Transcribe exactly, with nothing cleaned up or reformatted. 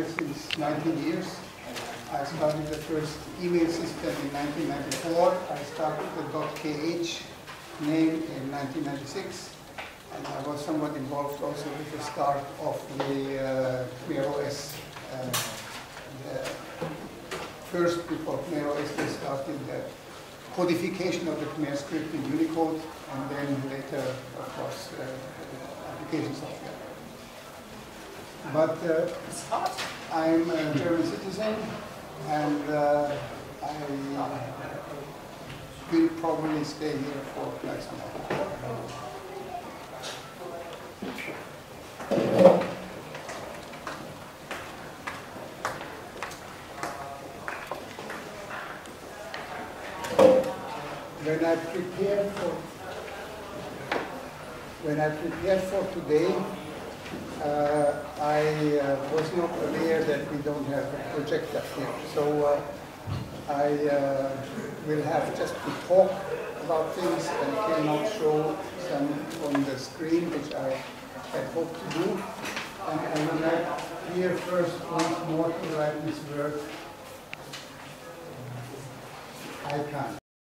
programmer since nineteen years. I started the first email system in nineteen ninety-four. I started the .kh name in nineteen ninety-six. And I was somewhat involved also with the start of the uh, Khmer O S. Uh, the first, before Khmer O S, they started the codification of the Khmer script in Unicode, and then later, of course, uh, application software. But uh, I'm a German citizen, and uh, I will probably stay here for quite some time. When I prepared for when I prepared for today, uh, I uh, was not aware that we don't have a projector here. So uh, I uh, will have just to talk about things and cannot show some on the screen, which I had hoped to do. And I would like here first once more to write this word ICANN.